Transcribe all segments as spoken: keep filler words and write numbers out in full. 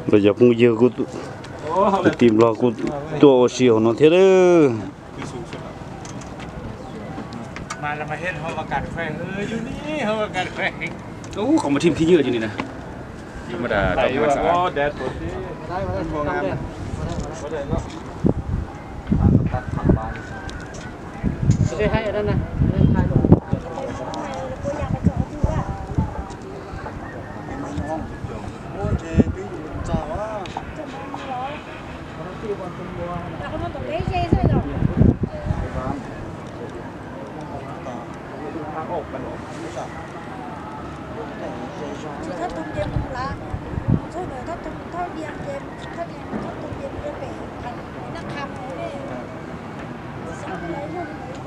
bây giờ cũng giờ cũng tìm lo cũng tua xíu nó thế đấy mà là mà hết họ mà cắt khoe ơiอยู่นี่họ mà cắt khoe โอ้ของมาทีมที่เยอะจริงๆนะธรรมดาต้องมาสะอาดแดดปวดที่ได้มาได้มองงามมาได้เนาะตัดผักบานได้ให้อันนั้นนะได้ให้ลงถ้าตุ้มเย็นตุ้มละถ้าเหนือถ้าตุ้มถ้าเบียงเย็นถ้าเบียงถ้าตุ้มเย็นจะเป็นอันนักคำเลยสอนอะไรเรื่อง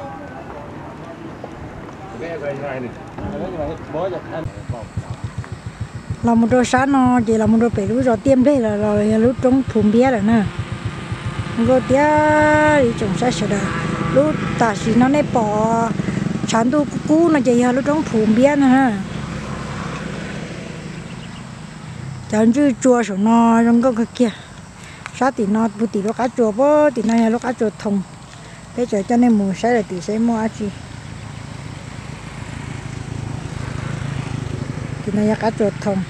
ไหนแม่ไปไหนนี่บ่อยากทันเราไม่รู้สานอจีเราไม่รู้ไปรู้เราเตรียมได้เราเรารู้ตรงภูมิเบี้ยแล้วนะมันก็เตี้ยดิจงใช้เสด็จรู้ตาสีน้องในปอฉันดูกู้นะจีฮะรู้ตรงภูมิเบี้ยนะฮะฉันชื่อจัวสนอยังก็คือเกี่ยชาตินอบุตรลูกอาจัวบ่ตินายลูกอาจัวทงไปเจอเจ้าในหมู่ใช้เลยติใช้หมู่อาจีตินายอาจัวทง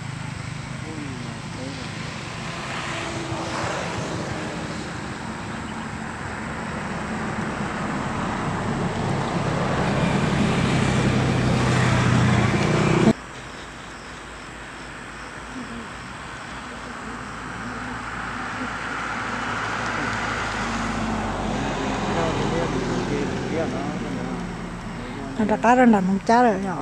อันตรายระดับมันจ้าเลยเนาะ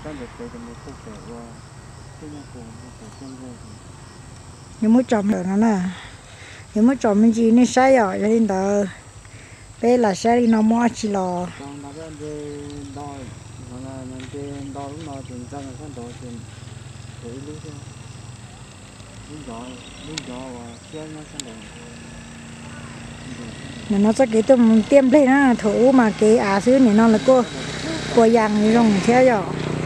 ยังไม่จบเลยนะน่ะยังไม่จบมันจีนี่ใช่หรอจะเห็นเด้อเป็นหลายใช่ที่น้องมั่วชิลอเนี่ยnó sẽ cái tụm tiêm đây nó thử mà cái à xứ này nó là cô cô giang như rồng thế rồi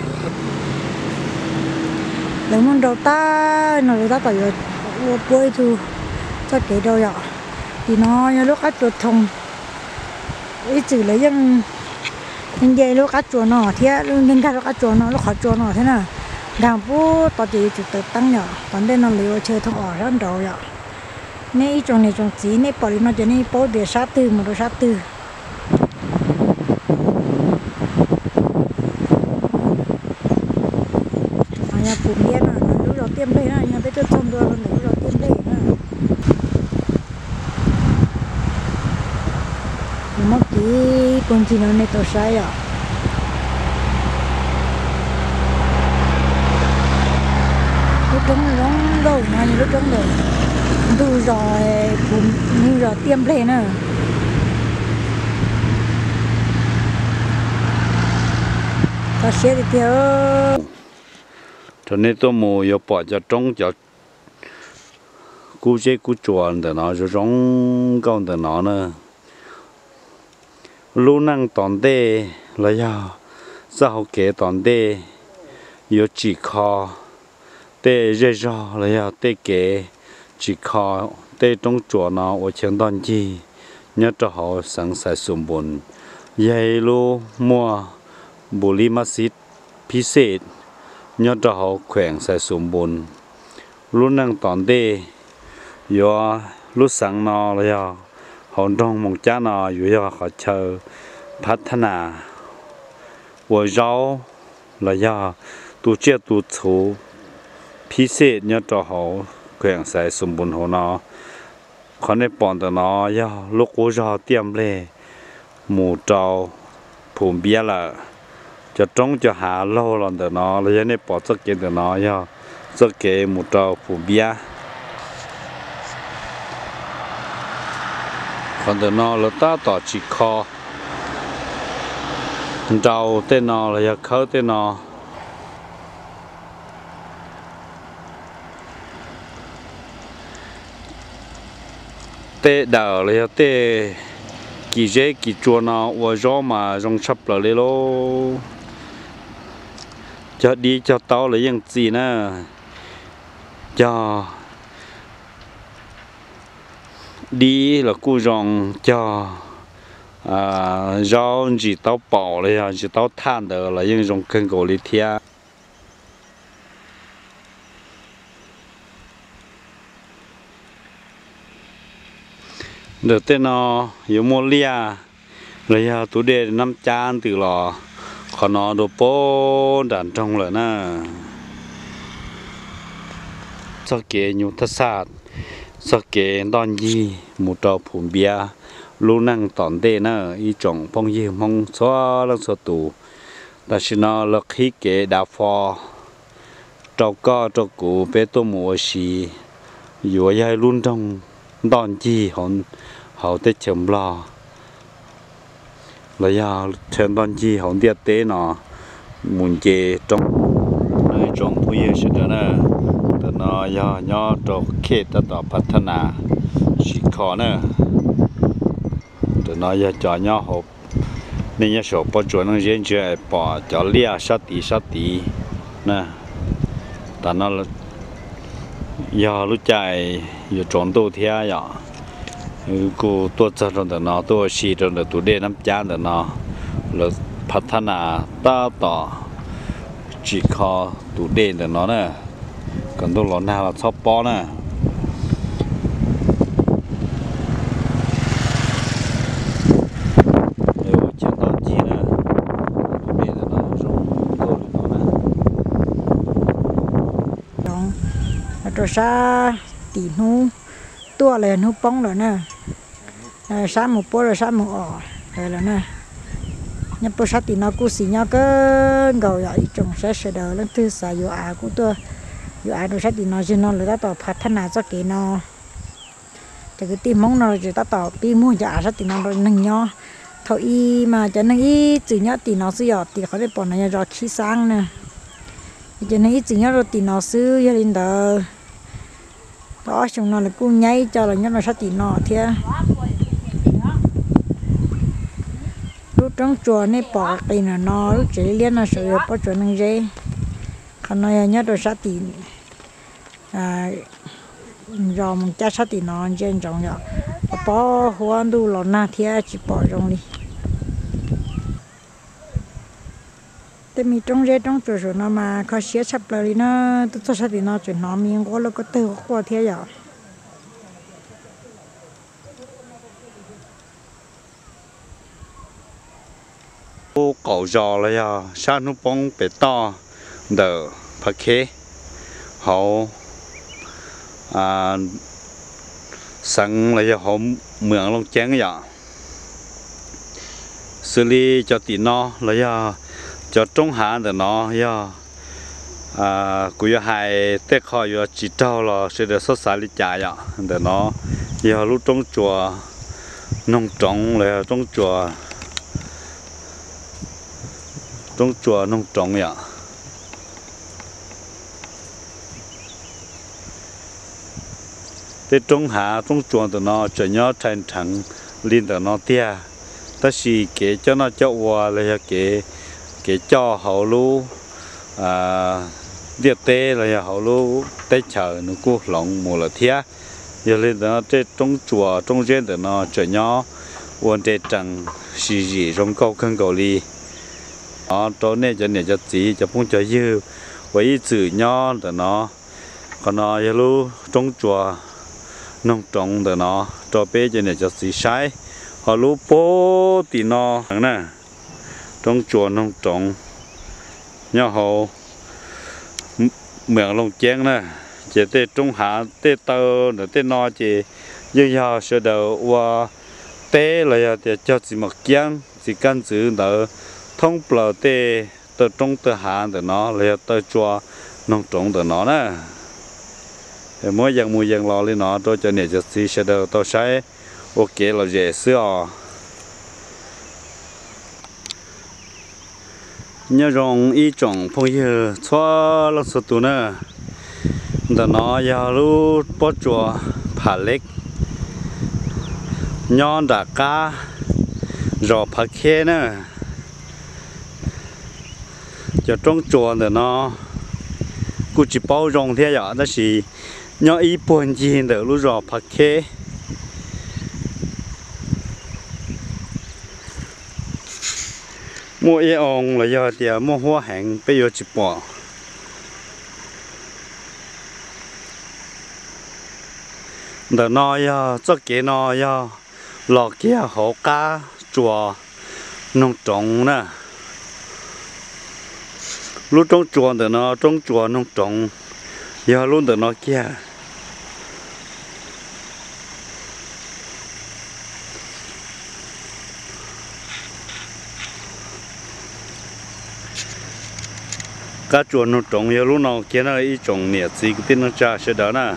nếu muốn đầu ta nó đầu ta phải rồi bơi thu cho cái đâu rồi thì nó như lúc cá chuột thùng ít chữ lấy dân nhân dây lúc cá chuột nó thế nhân cá lúc cá chuột nó lúc khó chuột nó thế nào đào bố tao chỉ chụp tự tăng nhỏ còn đây nó liều chơi thùng ở rất đầu rồi này trong này trong chỉ này bỏ đi nó cho nên bỏ để sát từ mà đồ sát từ nhà phụ biết là lúc đầu tiêm đây là nhà bây giờ trồng được rồi lúc đầu tiêm đây là nhưng mà cái con chim nó này tôi sai à lúc trống nó lâu mà lúc trống rồi đủ rồi cũng như rồi tiêm lên nữa ta sẽ đi theo cho nên tôi mua yêu bỏ cho trống cho cú chế cú chuồn để nó cho trống con để nó nữa lu năng tòn đê là do sao kế tòn đê yêu chỉ kho đê dễ dò là do đê kế chỉ kho tê trong chùa nó ở trên đòn chi nhớ cho họ sẵn sàng sum bồn dây lu mua bù li masítพิเศษnhớ cho họ khỏe sài sum bồn lúc năng tòn đê do lúc sáng nó là do họ trong mong cha nó do họ chờ phát thanh à của rau là do tu chia tu thủ พิเศษnhớ cho họ khỏe sài sum bồn họ nó cònในปอนตัวน้อยย่อลูกกูรอเตรียมเลยหมูเจ้าผมเบี้ยละจะจ้องจะหาโลหลังตัวน้อยแล้วในปอนสักเกตัวน้อยย่อสักเกหมูเจ้าผมเบี้ยคนตัวน้อยเราต้าต่อจีคอเจ้าเต้นน้อยแล้วย่อเขาเต้นน้อยtê đào lấy tê kỳ dễ kỳ chua nó và gió mà rong sắp lại lấy lô cho đi cho tao lấy những gì nè cho đi là cô rong cho à rau chỉ tao bỏเลยà chỉ tao than được là những rong cân cổ lý thia được tên nó yếu mua lia lấy à tủ đề năm chan từ lò còn nó đồ bố đàn trong rồi nè sau kia nhung thất sát sau kia đòn gì một trò phun bia lu năng tòn tê nè ý trồng phong gì mong xóa lăng xóa tù ta chỉ nó lực khí kế đào phò trâu co trâu cụ bé tô mùa xì vừa dài luôn trong đòn gì hòn hậu tết chấm lo là do trên đòn gì hòn tiệt tế nó muốn chê trong nơi trồng phu yên sẽ đó nè tụi nó do nhỏ trâu khét ta tạo phát triển chỉ khó nè tụi nó giờ cho nhỏ hộp nên nhà số bao chuẩn nó diễn chơi bỏ cho lia sát tí sát tí nè ta nó là giờ lúc chạy giờ trốn đồ theo giờ cô tôi cho trong đó nó tôi xí trong đó tôi để nắm chán đó nó là phát triển ta tỏ chỉ khó tôi để đó nó nè còn tôi lo nào là shop bó nè rồi sa tỉ nu tua là nu bông rồi nè sa một bó rồi sa một ỏ rồi là nè nhưng bữa sa tỉ nó cú xí nhau cái gầu vậy trồng sẽ sẽ đỡ lên thứ sa vô à cú tua vô à rồi sa tỉ nó chỉ nó là ta tạo phát triển cho cái nó thì cái tim mông nó chỉ ta tạo pi mua cho à sa tỉ nó rồi nâng nhau thôi y mà cho nên y chỉ nhớ tỉ nó sử dụng tỉเขาได้bỏ nó rồi khí sáng nè cho nên chỉ nhớ rồi tỉ nó sử gia đình đó đó chúng nó là cô nháy cho là nhớ là sát tỉ nó thế lúc trong chùa này bỏ tỉ nó nó lúc chỉ liên là sử dụng bỏ chùa nâng dây còn nó nhớ rồi sát tỉ à rồi mình cha sát tỉ nó trên trong rồi bỏ hoa đu lò na thế chỉ bỏ trong đi tại vì trong dây trong chùa nó mà có xé sập lại nó tôi sát tỉ nó chuyện nó miếng có là có từ qua thế rồi cô cậu giò là ya sao nó bông bể to đỡ phải khé hậu à sẵn là ya hậu mượn lông chén vậy xử lý cho tỉ nó là ya cho trung hạ để nó ya à cũng ya hai tết khỏi ya chỉ trâu là sẽ được xuất sản đi trả vậy để nó ya lúc trong chùa nông trồng là trong chùa trong chùa nông trồng vậy thế trong hạ trong chùa tụi nó cho nhau thành thành liên tụi nó tia ta chỉ kể cho nó cho qua là kể kể cho hậu lu à điệp tê là hậu lu tê chờ nó cũng lòng mùa là thia giờ lên đó thế trong chùa trong trên tụi nó cho nhau quan tê chẳng gì gì trong câu khăn cầu ly nó chỗ này cho này cho chỉ cho phong cho dư với chữ nho để nó còn nó giờ lu trong chùa nông trồng để nó cho bé cho này cho chỉ sai họ lu bố thì nó nè trong chùa nông trồng nhau họ mượn lông chén nè chỉ tê trong hạ tê tơ để tê no chỉ giờ giờ sẽ đầu qua tê là để cho chỉ một chén chỉ căn chữ đỡ thông bờ tê từ trong từ hạ từ nó là từ chùa nông trồng từ nó nè mỗi dạng mỗi dạng lò lên nó tôi cho nên chỉ sẽ được tôi sẽ ok là dễ sửa nhớ rằng ý trồng phong yêu xóa lắc sụt tu nè từ nó giờ lúc bắt chùa phá lệch nhon đã cá rồi phá khe nè cho trong chùa thì nó cũng chỉ bao rong thế vậy đó là nhỏ ý buồn gì để lúc rồi phát khế mua y ông là do tiền mua hoa hàng bây giờ chỉ bỏ đợt nó ya cho cái nó ya lò kia hổ cá chùa nông trồng nè lúc trong chùa đợt nó trong chùa nông trồng ya luôn đợt nó kia cá chùa nông trồng ya lúc nào kia nó ít trồng nhiệt gì cái tin nó cha sẽ đó nè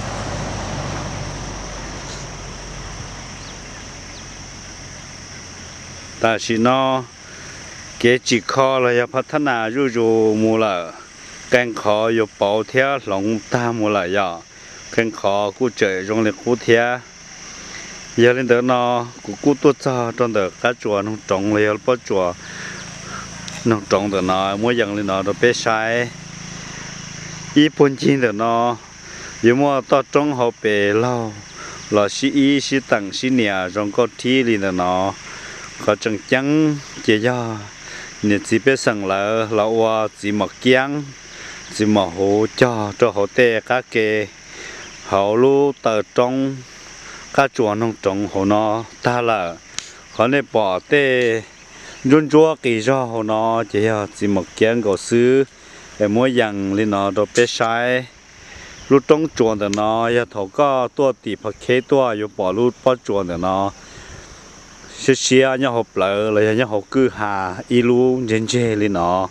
ta chỉ nó cái chỉ khó là ya phát triển rủ rủ mua là càng khó yo bảo theo lòng ta mua là ya càng khó cú chơi trong lịch cú theo giờ lên đó nó cú cú tốt cho trong đó cá chùa nông trồng là bao chùa nông trồng đó nó mỗi dạng lên nó nó bé sai ít bốn chín đó nó nếu mà ta trồng họ bé lâu là sĩ ý sĩ tặng sĩ nhà trong có thi lên đó nó có chẳng chẳng chỉ do nên chỉ biết rằng là là qua chỉ mặc kiang chỉ mặc hỗ cho cho họ tê các cái họ lu tờ trong các chùa nông trồng họ nó ta là họ nên bỏ tê run chúa kỳ do họ nó chỉ là chỉ mặc kiang có xứ để mỗi dạng lên nó đồ bé sai lúc trong chùa thì nó ya thầu có tua tỷ phật khế tua yêu bỏ lúc bỏ chùa thì nó xí xí nhau học lợ là nhau học cứ hà ilu trên trên lên nó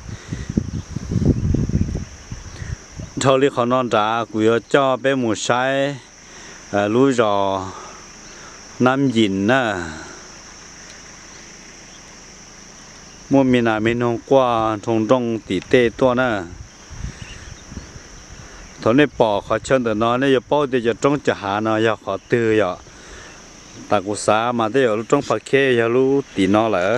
thôi đi họ non trả của cho bé một sai lúa giò năm dìn nè mua miền nào miền hôm qua thùng trong tỷ tê to nè thôi này bỏ họ chân từ nó này bỏ thì giờ trong chả hà nó giờ họ tư giờ ta cũng xa mà thế ở trong phật khê giờ lu tí nó là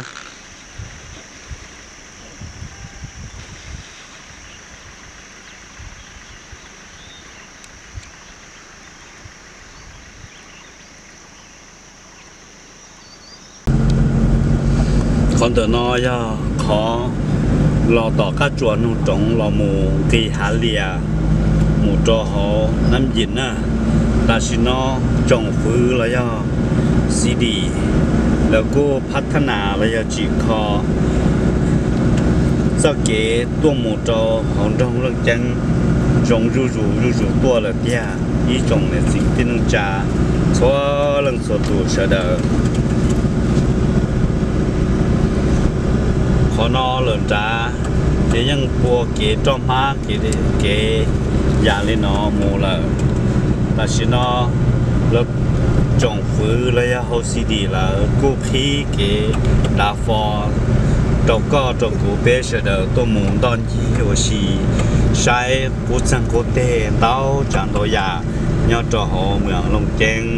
còn từ nó giờ khó lò tỏ các chuột nông trồng lò mù kỳ hà lìa mù trò họ năm dìn à ta chỉ nó trồng phứ là do xê đêแล้วก็พัฒนาระยะจีคอสักเกตัวหมูจอของจงเรื่องจังจงรูรูรูรูตัวละเดียอีจงเนี่ยสิ่งที่น้องจ่าชัวเรื่องสดตัวเสด็จขอนอเรื่องจ่าเดี๋ยวยังปัวเกจอมมาเกเกยาลินอมูละแต่ชินอแล้วtrồng phứ lấy hậu xê đê là cố khí cái đa phò trồng co trồng củ bé sẽ đỡ tôi muốn đón chi hồ xì sai cú sang cú tê tao chẳng đồ già nhau trò họ mượn lồng chen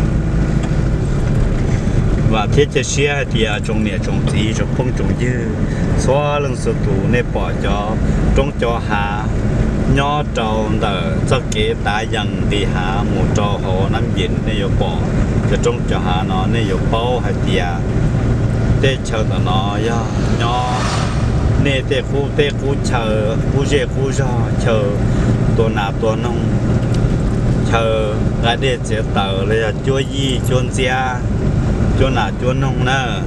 và thiết chế xe thì trồng nè trồng gì trồng không trồng dư xóa lưng sơ tủ nên bỏ cho trồng cho hà nhỏ trồng đỡ cho kế tá dần đi hà một trò họ nắm dính nên yêu bỏ cho trong cho hà nó nên yêu bao hay tiệt tê chờ nó ya nhỏ nên tê khu tê khu chờ khu dê khu do chờตัวnàoตัวnông chờ cái để chế tờ là chúa gì chúa gia chúa nào chúa nông nè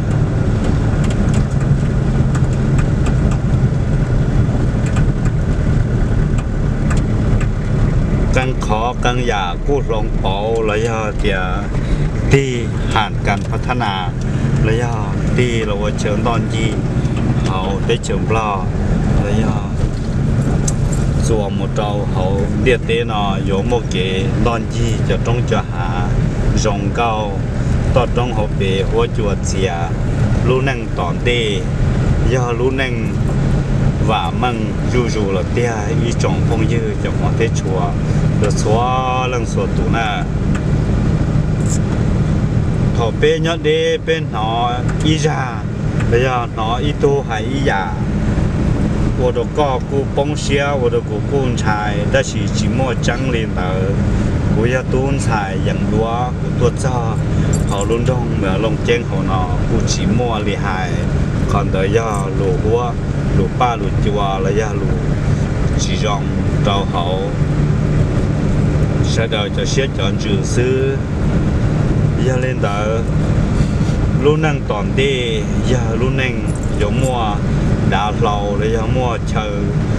càng khó càng giàกู้รองเปาเลยอ่ะเดี๋ยวที่ผ่านการพัฒนาเลยอ่ะที่เราเชิญตอนยีเขาได้เชิญปลาเลยอ่ะส่วนหมดเราเขาเดียดเตนอยโมเกตอนยีจะต้องจะหาจงเก้าตอนต้องเขาเปหัวจวดเสียรู้นั่งตอนเตย่อรู้นั่งvà măng dù dù là tia ý trồng phong như cho họ thế chùa được xóa lần số tụ na thọ bên nhớ đê bên nó ý ra bây giờ nó ý tô hay ý giả của đồ co của bông xia của đồ của con trai đã chỉ chỉ mua trắng lên tờ của gia tôn xài dần lúa của tuột cho họ luôn đông mà lông chen họ nó của chỉ mua lì hài còn tới giờ lũ hoa lũ ba lũ chùa là giờ lũ chỉ dòng trâu hậu sẽ đợi cho xét chọn chữ sư giờ lên đó lúc năng toàn đi giờ lúc năng giống mua đào lầu để giờ mua chờ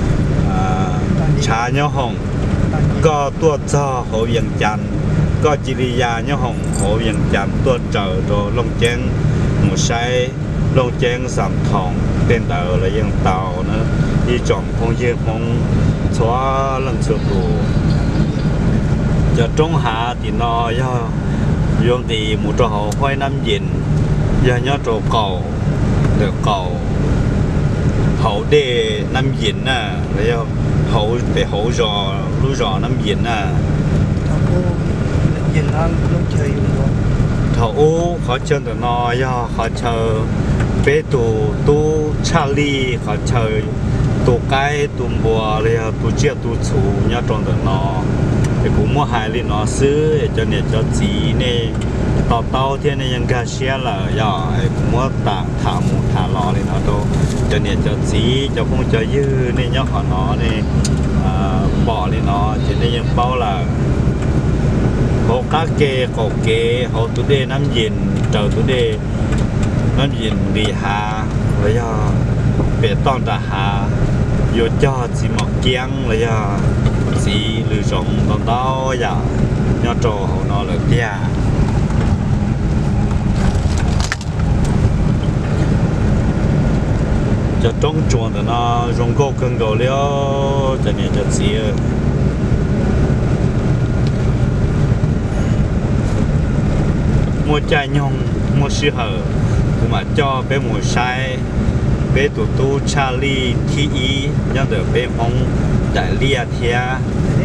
trà nhớ hồng có tua cho hộ dân chăn có chỉ đi ra nhớ hồng hộ dân chăn tua chờ rồi lông chén một say lông chén sầm thòng tên tàu là dân tàu nữa đi chọn phong dân phong xóa lần sửa tù giờ trung hạ thì nó do dùng thì một trò hậu khoai năm dìn giờ nhớ trò cầu được cầu hậu đề năm dìn à lấy hậu để hậu rò lúa rò năm dìn à dìn ăn lúc chơi thầu khó chơi từ nó do khó chơi bé tù tu Charlie khó chơi tù cái tù bùa lấy tù chia tù chủ nhớ trong từ nó thì cũng mua hai li nó xứ cho nên cho chị này tàu tàu thiên nàyยังgà xe là giờ cũng mua tặng thả một thả lò lên nó đâu cho nên cho chị cho không cho dư nên nhớ họ nó này bỏ lên nó cho nênยังbao là họ cá kê cổ kê họ tụi đê nắm gìn chờ tụi đê nắm gìn đi hà bây giờ bé toàn đã hà vô cho chị mặc kiêng bây giờ chị lựa chọn con tao giờ nhớ trò họ nó là tia cho trong chuồng thì nó dùng câu cưng cầu liêu cho nên cho chị mua chai nhông mua sư hở mà cho bé mua sai bé tụi tu Charlie thi ý nhớ được bé phong đại lia thia